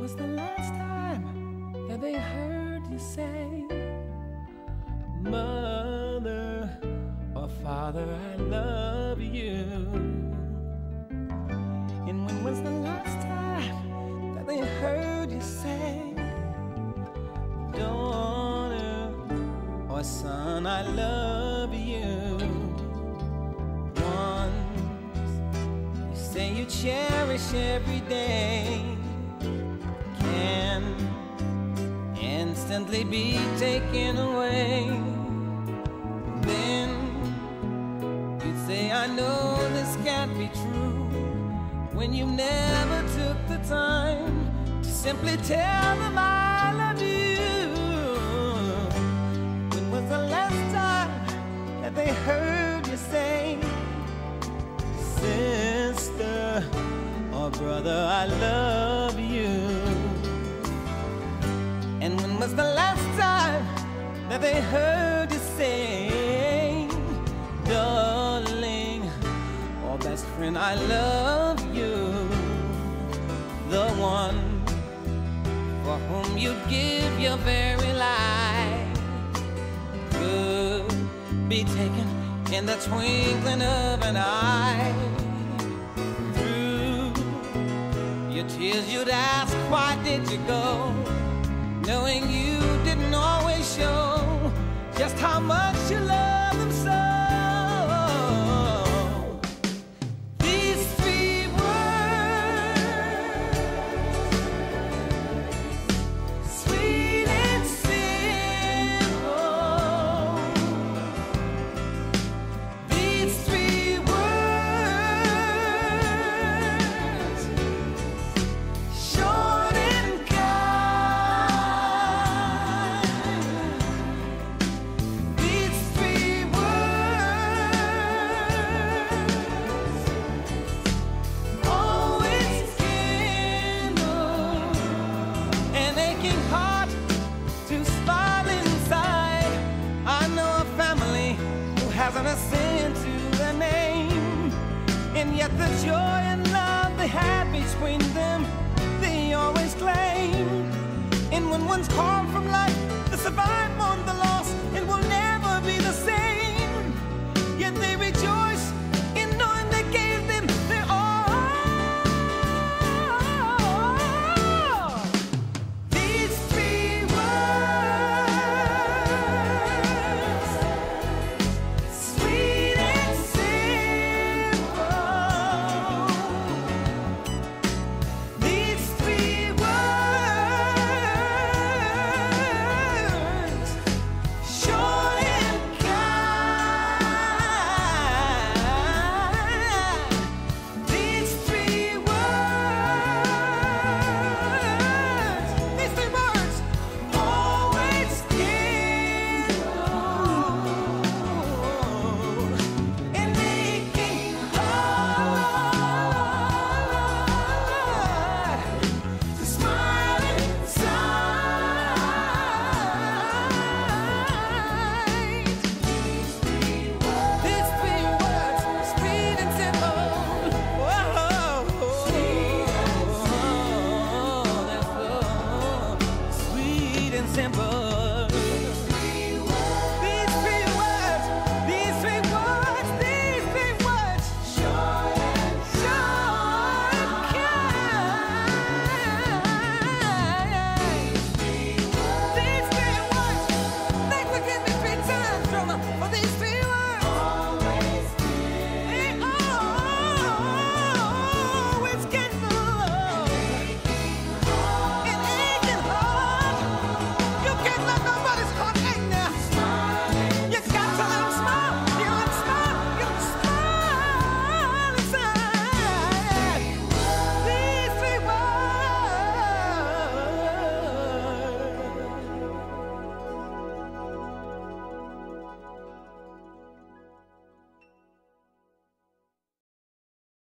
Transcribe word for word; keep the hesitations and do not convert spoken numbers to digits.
was the last time that they heard you say, Mother or Father, I love you? And when was the last time that they heard you say, Daughter or Son, I love you? Once you say you cherish every day, can instantly be taken away. Then you'd say, I know this can't be true, when you never took the time to simply tell them I love you. When was the last time that they heard you say, Sister or brother, I love you? And when was the last time that they heard you say, Darling or best friend, I love you? The one for whom you'd give your very life could be taken in the twinkling of an eye. Through your tears you'd ask, why did you go? Knowing you didn't always show just how much you love them so. These three words, sweet and simple. These three words, short and kind. These three words, always kindle an aching heart to smile inside. I know a family who hasn't a sin to their name, and yet the joy and love they had between them, they always claim. And when one's called from life, the survive mourn the loss and will never be the same. Yet they rejoice in knowing they gave them their all. These three words, sweet and simple. These three words, short and kind. These three words, these three words, always kindle an aching heart to smile inside. These three words, sweet and simple. Whoa, sweet and simple.